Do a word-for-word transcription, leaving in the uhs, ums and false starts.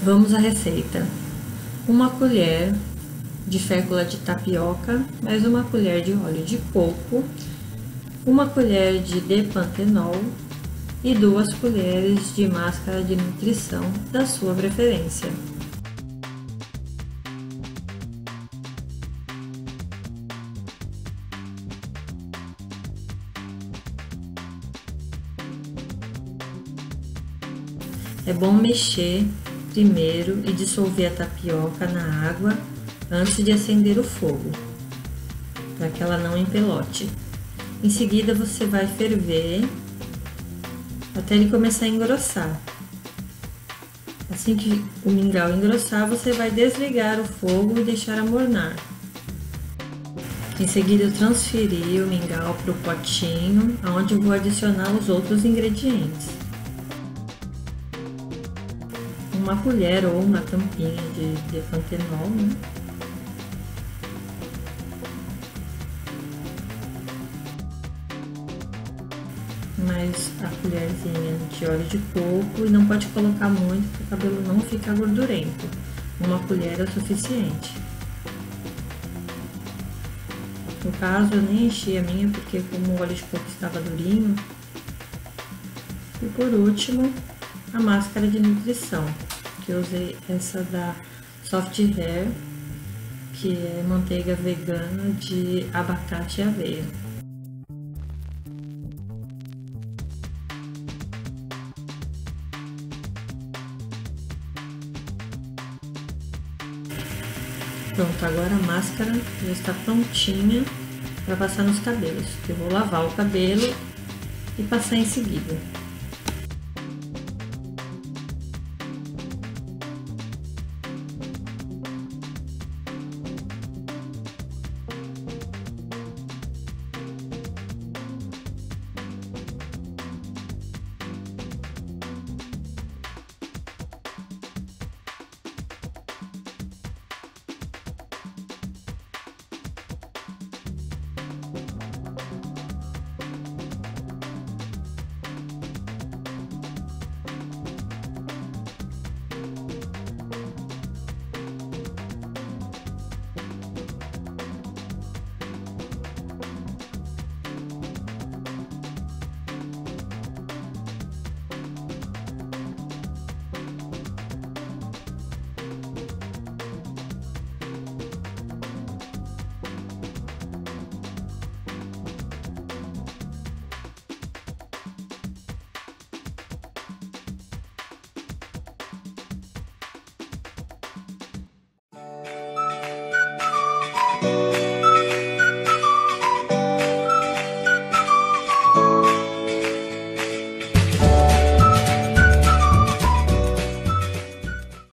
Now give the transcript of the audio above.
Vamos à receita. Uma colher de fécula de tapioca, mais uma colher de óleo de coco, uma colher de depantenol e duas colheres de máscara de nutrição da sua preferência. É bom mexer primeiro e dissolver a tapioca na água antes de acender o fogo, para que ela não empelote. Em seguida você vai ferver até ele começar a engrossar. Assim que o mingau engrossar, você vai desligar o fogo e deixar amornar. Em seguida eu transferi o mingau para o potinho, onde eu vou adicionar os outros ingredientes. Uma colher ou uma tampinha de depantenol, né? Mais a colherzinha de óleo de coco, e não pode colocar muito para o cabelo não ficar gordurento. Uma colher é o suficiente. No caso eu nem enchi a minha porque como o óleo de coco estava durinho. E por último, a máscara de nutrição, que eu usei essa da Soft Hair, que é manteiga vegana de abacate e aveia. Pronto, agora a máscara já está prontinha para passar nos cabelos. Eu vou lavar o cabelo e passar em seguida.